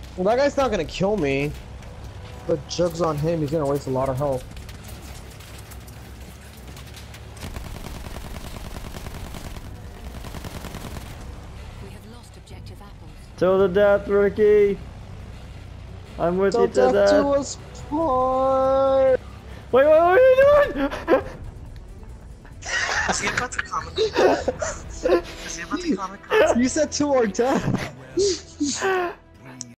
Well, that guy's not gonna kill me. The jug's on him. He's gonna waste a lot of health. We have lost objective apples. To the death, Ricky. I'm with you to Till death death. do us part. Wait, what are you doing? Is he about to comic? Is he about to comic? You said to our death.